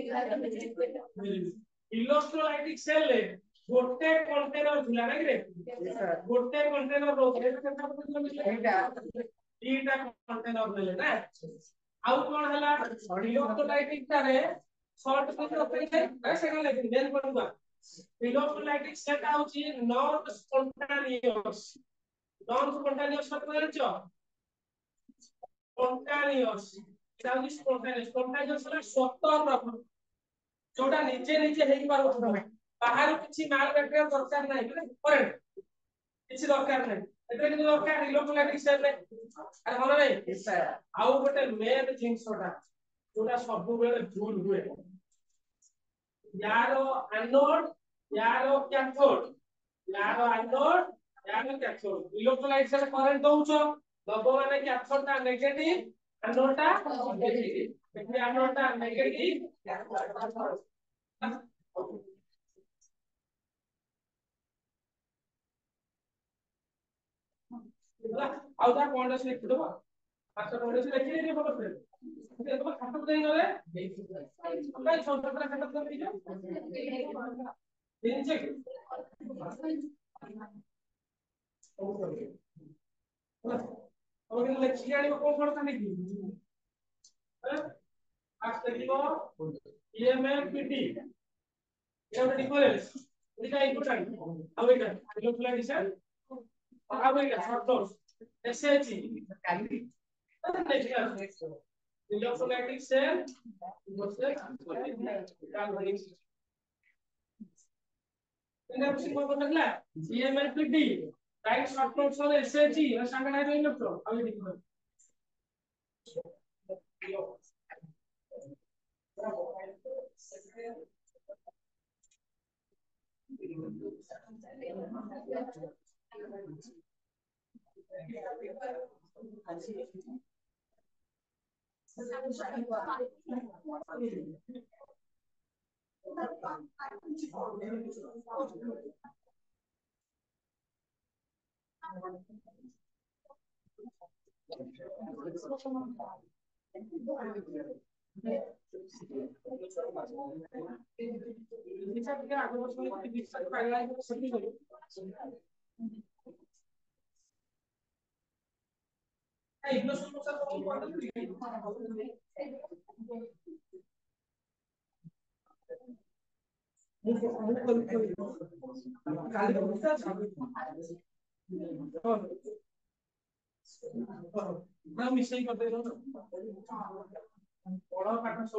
इलेक्ट्रोलाइटिक सेल ले गोटे कंटेनर थिला नै रे गोटे कंटेनर रो एटा केतना कंटेनर एटा तीटा कंटेनर ले ना आउ कोन हला इलेक्ट्रोलाइटिक तारे शॉर्ट में ओपन है सेकंड लेकिन देन करबा इलेक्ट्रोलाइटिक सेल का होची नॉन स्पॉन्टेनियस नॉन स्पॉन्टेनियस मतलब छ spontaneous এটা হচ্ছে spontaneous spontaneous হলো স্বতঃপ্রবণ যেটা নিজে নিজে হেই পারো তুমি বাহার কিছু মাল ম্যাটেরিয়াল দরকার নাই মানে করেন কিছু দরকার নাই এটা কিন্তু দরকার ইলেক্ট্রোলাইটিক সেল রে আরে মনে নাই ଆଉ ଗୋଟେ মেন জিনিসটা যেটা ସବୁବେଳେ ভুল ହୁଏ यार एनोड यार कैथोड यार एनोड यार कैथोड इलेक्ट्रोलाइट से करंट दउछो दबो माने कैथोड ता नेगेटिव एनोड ता पॉजिटिव એટલે एनोड ता नेगेटिव ଆଉ ତା ପଏଣ୍ଟ ଅଛି ଲେଖି ଦବା ପାଞ୍ଚ ପଏଣ୍ଟ ଅଛି ଲେଖି ଦେଇ ଭଲ ସେ ଏ ତ ଖାତା ଦେଇ ନଲେ କାଇ ଛୋଟ ଛୋଟ ଖାତା ଦେଇ ଦିଅ ତିନି ଚେକ୍ और ये लक्ष्य आने को कौन करता नहीं है आज तरीको ईएमएफ पीटी ये वाला डिफरेंस इसका इंपॉर्टेंट अब इधर इलेक्ट्रोलाइटिक अब इधर शॉर्ट डोज एसएचई कैलोरी इलेक्ट्रोलाइटिक सेल वर्सेस कैलोरी इन्हें कुछ को पता है EMF PD right short notes और एसएचई और संग है तो इलेक्ट्रॉन अभी देखो ना मिस्टेक करते रहो पढ़ा पाठ सब